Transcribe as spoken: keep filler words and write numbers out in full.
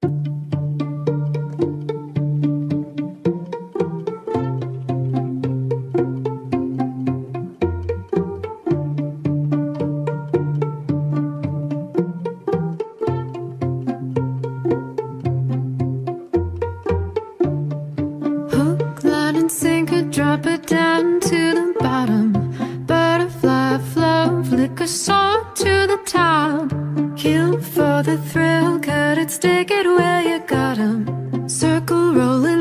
Hook, line, and sinker, drop it down to the bottom. Butterfly, flow, flicker, soar to the top. Kill for the thrill, cut it, stick it where you got 'em. Circle, rolling